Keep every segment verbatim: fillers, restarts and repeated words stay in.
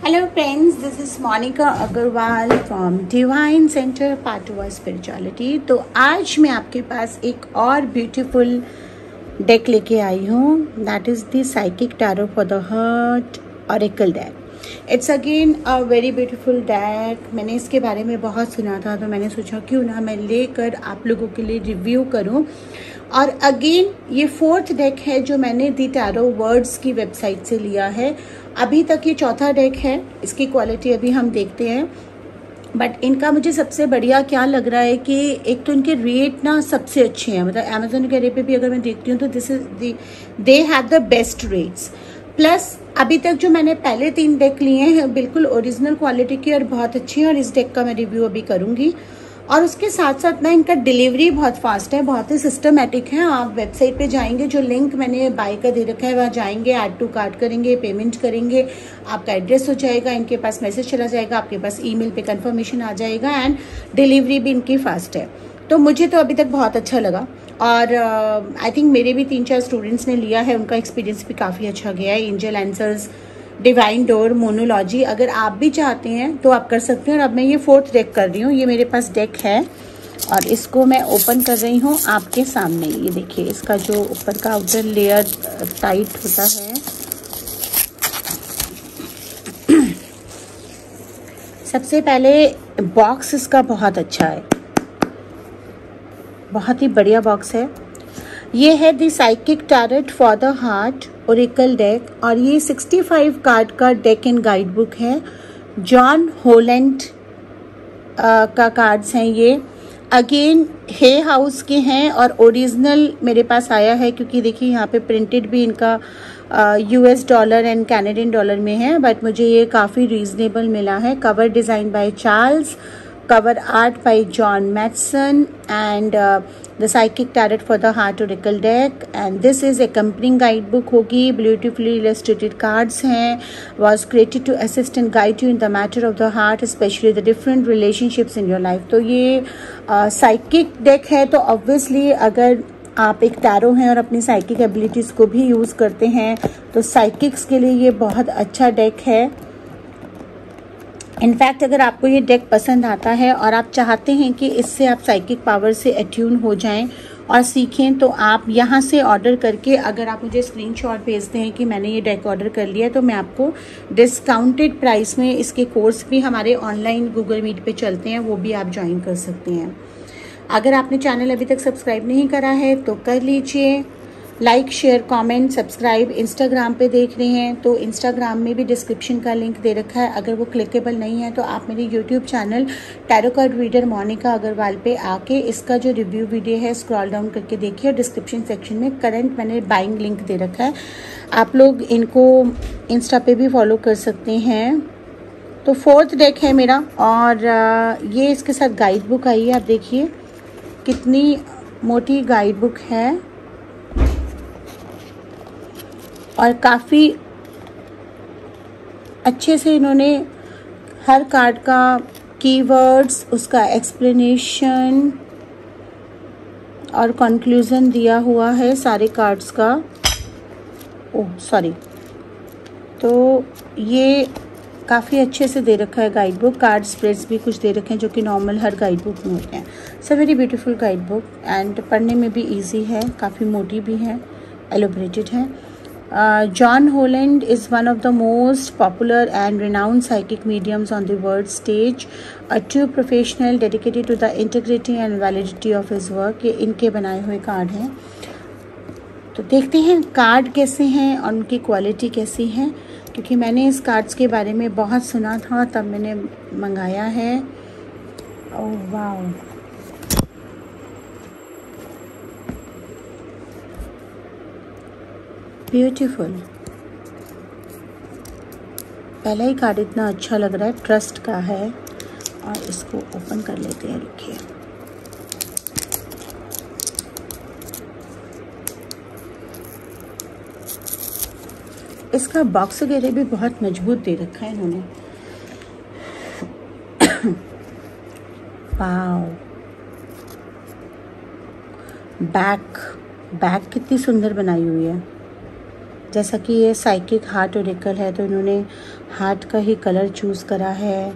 Hello friends, this is Monica Agarwal from Divine Center Patwa Spirituality। तो आज मैं आपके पास एक और ब्यूटीफुल डेक लेके आई हूँ, that is the psychic tarot for the heart oracle deck. It's again a very beautiful deck. मैंने इसके बारे में बहुत सुना था, तो मैंने सोचा क्यों ना मैं लेकर आप लोगों के लिए रिव्यू करूँ। और अगेन ये फोर्थ डेक है जो मैंने दी टैरो वर्ड्स की वेबसाइट से लिया है। अभी तक ये चौथा डेक है, इसकी क्वालिटी अभी हम देखते हैं। बट इनका मुझे सबसे बढ़िया क्या लग रहा है कि एक तो इनके रेट ना सबसे अच्छे हैं, मतलब अमेजोन वगैरह पे भी अगर मैं देखती हूँ तो this is the they have the best rates. Plus अभी तक जो मैंने पहले तीन डेक लिए हैं बिल्कुल ओरिजिनल क्वालिटी की और बहुत अच्छी हैं, और इस डेक का मैं रिव्यू अभी करूँगी। और उसके साथ साथ ना इनका डिलीवरी बहुत फास्ट है, बहुत ही सिस्टमेटिक है। आप वेबसाइट पे जाएंगे, जो लिंक मैंने बाय का दे रखा है वहाँ जाएंगे, ऐड टू कार्ट करेंगे, पेमेंट करेंगे, आपका एड्रेस हो जाएगा, इनके पास मैसेज चला जाएगा, आपके पास ईमेल पे कंफर्मेशन आ जाएगा, एंड डिलीवरी भी इनकी फास्ट है। तो मुझे तो अभी तक बहुत अच्छा लगा, और आई uh, थिंक मेरे भी तीन चार स्टूडेंट्स ने लिया है, उनका एक्सपीरियंस भी काफ़ी अच्छा गया है। Angel answers, divine door, moonology, अगर आप भी चाहते हैं तो आप कर सकते हैं। और अब मैं ये फोर्थ डेक कर रही हूँ, ये मेरे पास डेक है और इसको मैं ओपन कर रही हूँ आपके सामने। ये देखिए, इसका जो ऊपर का आउटर लेयर टाइट होता है, सबसे पहले बॉक्स इसका बहुत अच्छा है, बहुत ही बढ़िया बॉक्स है। ये है the psychic tarot for the heart oracle deck, और ये पैंसठ कार्ड का डेक एंड गाइड बुक है। जॉन होलैंड का कार्ड्स हैं ये। अगेन हे हाउस के हैं और ओरिजिनल मेरे पास आया है, क्योंकि देखिए यहाँ पे प्रिंटेड भी इनका US dollar and Canadian dollar में है, बट मुझे ये काफ़ी रीजनेबल मिला है। Cover design by Charles, cover art by John Matson, and uh, the Psychic Tarot for the Heart Oracle deck, and this is accompanying guidebook होगी। beautifully illustrated cards हैं, was created to assist and guide you in the matter of the heart, especially the different relationships in your life। तो ये psychic uh, deck है, तो obviously अगर आप एक tarot हैं और अपनी साइकिक एबिलिटीज़ को भी यूज़ करते हैं तो साइकिक्स के लिए ये बहुत अच्छा डेक है। इनफैक्ट अगर आपको ये डेक पसंद आता है और आप चाहते हैं कि इससे आप साइकिक पावर से अट्यून हो जाएं और सीखें, तो आप यहाँ से ऑर्डर करके, अगर आप मुझे स्क्रीनशॉट भेजते हैं कि मैंने ये डेक ऑर्डर कर लिया है, तो मैं आपको डिस्काउंटेड प्राइस में इसके कोर्स भी हमारे ऑनलाइन गूगल मीट पे चलते हैं, वो भी आप ज्वाइन कर सकते हैं। अगर आपने चैनल अभी तक सब्सक्राइब नहीं करा है तो कर लीजिए, like share comment subscribe. Instagram पे देख रहे हैं तो इंस्टाग्राम में भी डिस्क्रिप्शन का लिंक दे रखा है, अगर वो क्लिकेबल नहीं है तो आप मेरे YouTube channel tarot card reader Monika Agarwal पे आके इसका जो रिव्यू वीडियो है स्क्रॉल डाउन करके देखिए, और डिस्क्रिप्शन सेक्शन में करंट मैंने बाइंग लिंक दे रखा है, आप लोग इनको इंस्टा पे भी फॉलो कर सकते हैं। तो फोर्थ डेक है मेरा, और ये इसके साथ गाइड बुक आई है। आप देखिए कितनी मोटी गाइड बुक है, और काफ़ी अच्छे से इन्होंने हर कार्ड का कीवर्ड्स, उसका एक्सप्लेनेशन और कंक्लूजन दिया हुआ है सारे कार्ड्स का। ओह सॉरी, तो ये काफ़ी अच्छे से दे रखा है गाइड बुक। कार्ड स्प्रेड्स भी कुछ दे रखे हैं जो कि नॉर्मल हर गाइड बुक में होते हैं। So very beautiful guide book, and पढ़ने में भी ईजी है, काफ़ी मोटी भी है, एलोबरेटेड है। Uh, John Holland is one of the most popular and renowned psychic mediums on the world stage, a true professional dedicated to the integrity and validity of his work। ये इनके बनाए हुए कार्ड हैं, तो देखते हैं card कैसे हैं और उनकी क्वालिटी कैसी है, क्योंकि मैंने इस कार्ड्स के बारे में बहुत सुना था, तब मैंने मंगाया है। Oh wow, beautiful. पहला ही कार्ड इतना अच्छा लग रहा है, ट्रस्ट का है, और इसको ओपन कर लेते हैं। रुकिए, इसका बॉक्स वगैरह भी बहुत मजबूत दे रखा है इन्होंने। वाओ, बैक बैक कितनी सुंदर बनाई हुई है। जैसा कि ये साइकिक हार्ट ओरेकल है तो इन्होंने हार्ट का ही कलर चूज़ करा है।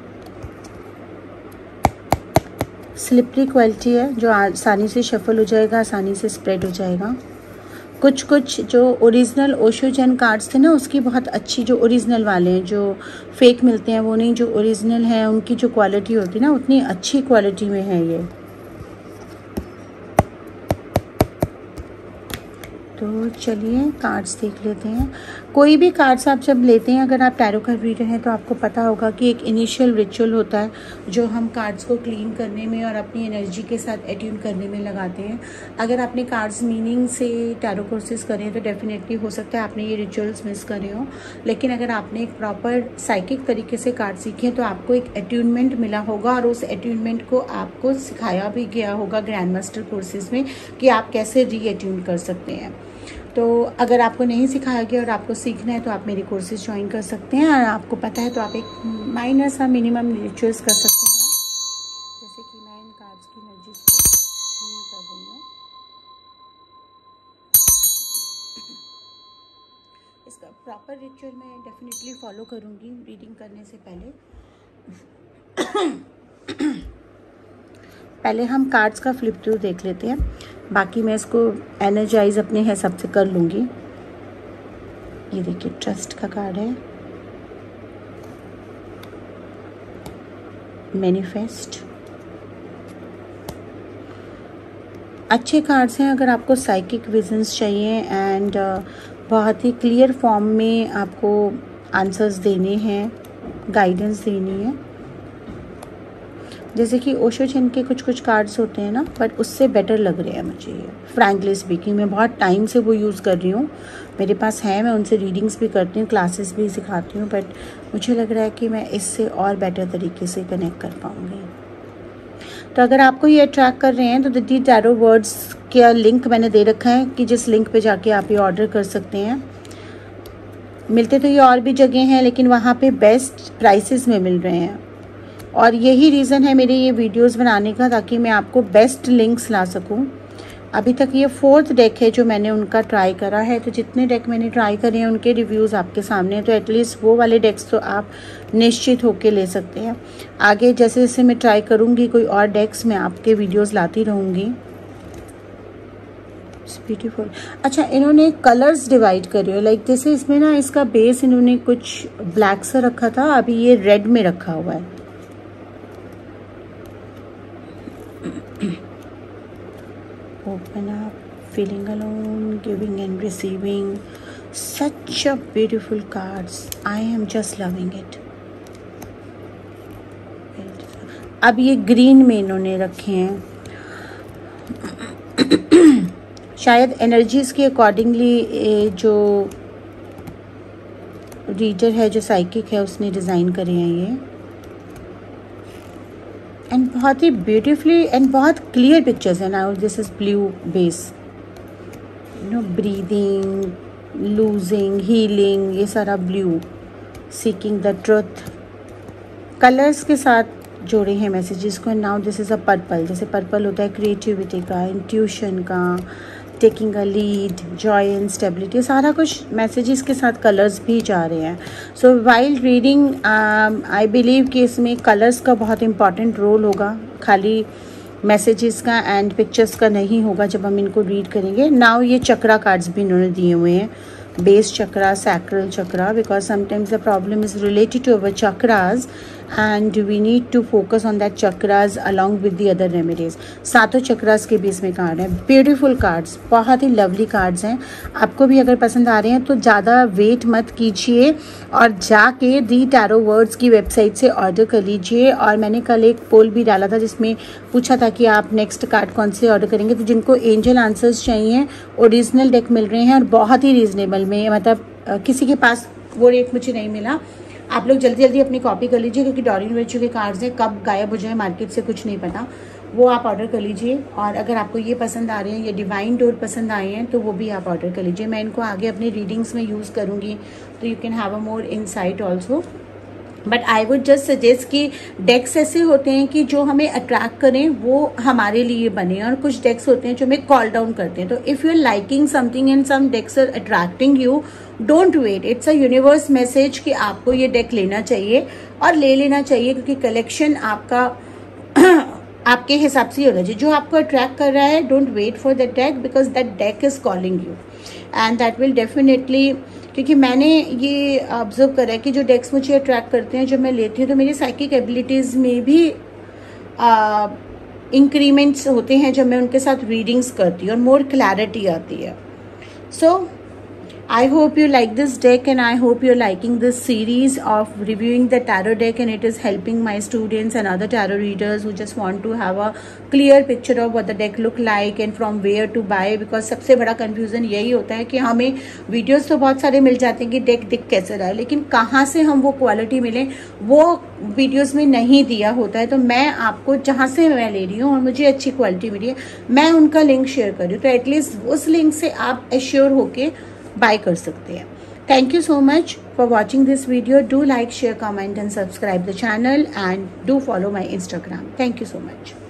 स्लिपरी क्वालिटी है जो आसानी से शफल हो जाएगा, आसानी से स्प्रेड हो जाएगा। कुछ कुछ जो ओरिजिनल ओशो जेन कार्ड्स थे ना, उसकी बहुत अच्छी, जो ओरिजिनल वाले हैं, जो फेक मिलते हैं वो नहीं, जो ओरिजिनल हैं उनकी जो क्वालिटी होती है ना, उतनी अच्छी क्वालिटी में है ये। तो चलिए कार्ड्स देख लेते हैं। कोई भी कार्ड्स आप जब लेते हैं, अगर आप टैरो का रीडर हैं तो आपको पता होगा कि एक इनिशियल रिचुअल होता है जो हम कार्ड्स को क्लीन करने में और अपनी एनर्जी के साथ एट्यून करने में लगाते हैं। अगर आपने कार्ड्स मीनिंग से टैरो कोर्सेज करें तो डेफिनेटली हो सकता है आपने ये रिचुअल्स मिस करे हो, लेकिन अगर आपने एक प्रॉपर साइकिक तरीके से कार्ड सीखे तो आपको एक एट्यूनमेंट मिला होगा और उस एट्यूनमेंट को आपको सिखाया भी गया होगा ग्रैंड मास्टर कोर्सेज में कि आप कैसे री एट्यून कर सकते हैं। तो अगर आपको नहीं सिखाया गया और आपको सीखना है तो आप मेरी कोर्सेज ज्वाइन कर सकते हैं, और आपको पता है तो आप एक माइनर सा मिनिमम रिचुअल्स कर सकते हैं। जैसे कि मैं इन कार्ड्स की एनर्जीज को क्लीन कर रही हूँ। इसका प्रॉपर रिचुअल मैं डेफिनेटली फॉलो करूँगी रीडिंग करने से पहले। पहले हम कार्ड्स का फ्लिप थ्रू देख लेते हैं, बाकी मैं इसको एनर्जाइज अपने हिसाब से कर लूँगी। ये देखिए ट्रस्ट का कार्ड है, मैनिफेस्ट। अच्छे कार्ड्स हैं अगर आपको साइकिक विजन्स चाहिए एंड बहुत ही क्लियर फॉर्म में आपको आंसर्स देने हैं, गाइडेंस देनी है। जैसे कि ओशो जेन के कुछ कुछ कार्ड्स होते हैं ना, बट उससे बेटर लग रहे हैं मुझे ये। फ्रैंकली स्पीकिंग, मैं बहुत टाइम से वो यूज़ कर रही हूँ, मेरे पास है, मैं उनसे रीडिंग्स भी करती हूँ, क्लासेस भी सिखाती हूँ, बट मुझे लग रहा है कि मैं इससे और बेटर तरीके से कनेक्ट कर पाऊँगी। तो अगर आपको ये अट्रैक्ट कर रहे हैं तो द डी टैरो वर्ड्स का लिंक मैंने दे रखा है कि जिस लिंक पे जाके आप ये ऑर्डर कर सकते हैं। मिलते तो ये और भी जगह हैं, लेकिन वहाँ पे बेस्ट प्राइसेस में मिल रहे हैं, और यही रीज़न है मेरे ये वीडियोस बनाने का, ताकि मैं आपको बेस्ट लिंक्स ला सकूं। अभी तक ये फोर्थ डेक है जो मैंने उनका ट्राई करा है, तो जितने डेक मैंने ट्राई करे हैं उनके रिव्यूज़ आपके सामने हैं, तो एटलीस्ट वो वाले डेक्स तो आप निश्चित होके ले सकते हैं। आगे जैसे जैसे मैं ट्राई करूँगी कोई और डेक्स, मैं आपके वीडियोज़ लाती रहूँगी। ब्यूटीफुल। अच्छा, इन्होंने कलर्स डिवाइड करे हो, लाइक जैसे इसमें ना इसका बेस इन्होंने कुछ ब्लैक सा रखा था, अभी ये रेड में रखा हुआ है। Open up, feeling alone, giving and receiving. Such a beautiful cards. I am just loving it. अब ये ग्रीन में इन्होंने रखे हैं। शायद एनर्जीज के अकॉर्डिंगली जो रीडर है, जो साइकिक है, उसने डिज़ाइन करे हैं ये, एंड बहुत ही ब्यूटीफुली एंड बहुत क्लियर पिक्चर्स हैं। Now this is blue base, you know, breathing, losing, healing, ये सारा blue, seeking the truth, colours के साथ जोड़े हैं मैसेजेस को। Now this is a purple, जैसे पर्पल होता है क्रिएटिविटी का, इंट्यूशन का, taking a lead, joy and stability, सारा कुछ मैसेजेस के साथ कलर्स भी जा रहे हैं। So while reading I believe कि इसमें कलर्स का बहुत इंपॉर्टेंट रोल होगा, खाली मैसेजेस का एंड पिक्चर्स का नहीं होगा जब हम इनको रीड करेंगे। नाउ ये चक्रा कार्ड्स भी इन्होंने दिए हुए हैं, base chakra, sacral chakra, because sometimes the problem is related to our chakras and we need to focus on that chakras along with the other remedies. सातों चक्रास के बीच में कार्ड है, ब्यूटीफुल कार्ड्स, बहुत ही लवली कार्ड्स हैं। आपको भी अगर पसंद आ रहे हैं तो ज़्यादा वेट मत कीजिए और जाके दी टैरो वर्ड्स की वेबसाइट से ऑर्डर कर लीजिए। और मैंने कल एक पोल भी डाला था जिसमें पूछा था कि आप नेक्स्ट कार्ड कौन से ऑर्डर करेंगे, तो जिनको एंजल आंसर्स चाहिए ओरिजिनल डेक मिल रहे हैं और बहुत ही रीजनेबल में, मतलब किसी के पास वो रेट मुझे नहीं मिला। आप लोग जल्दी जल्दी अपनी कॉपी कर लीजिए, क्योंकि डॉरिन वर्चू के कार्ड्स हैं, कब गायब हो जाए मार्केट से कुछ नहीं पता, वो आप ऑर्डर कर लीजिए। और अगर आपको ये पसंद आ रहे हैं, ये डिवाइन डोर पसंद आए हैं, तो वो भी आप ऑर्डर कर लीजिए। मैं इनको आगे अपनी रीडिंग्स में यूज़ करूँगी, तो you can have a more insight also. But I would just suggest कि डेक्स ऐसे होते हैं कि जो हमें अट्रैक्ट करें, वो हमारे लिए बने, और कुछ डेक्स होते हैं जो हमें कॉल डाउन करते हैं. तो if you are liking something and some decks are attracting you, don't wait. It's a universe message कि आपको ये डेक लेना चाहिए और ले लेना चाहिए, क्योंकि कलेक्शन आपका आपके हिसाब से ही होना चाहिए. जो आपको अट्रैक्ट कर रहा है, don't wait for that deck, because that deck is calling you and that will definitely. क्योंकि मैंने ये ऑब्जर्व करा है कि जो डेक्स मुझे अट्रैक्ट करते हैं, जब मैं लेती हूँ, तो मेरी साइकिक एबिलिटीज़ में भी इंक्रीमेंट्स होते हैं जब मैं उनके साथ रीडिंग्स करती हूँ, और मोर क्लैरिटी आती है. सो I hope you like this deck, and I hope you're liking this series of reviewing the tarot deck, and it is helping my students and other tarot readers who just want to have a clear picture of what the deck look like and from where to buy. Because सबसे बड़ा confusion यही होता है कि हमें videos तो बहुत सारे मिल जाते हैं कि deck दिख कैसे रहा है, लेकिन कहाँ से हम वो quality मिले वो videos में नहीं दिया होता है. तो मैं आपको जहाँ से मैं ले रही हूँ और मुझे अच्छी quality मिली है, मैं उनका लिंक शेयर कर रही हूँ. तो एटलीस्ट उस लिंक से आप एश्योर होके बाय कर सकते हैं. Thank you so much for watching this video. Do like, share, comment and subscribe the channel, and do follow my Instagram. Thank you so much.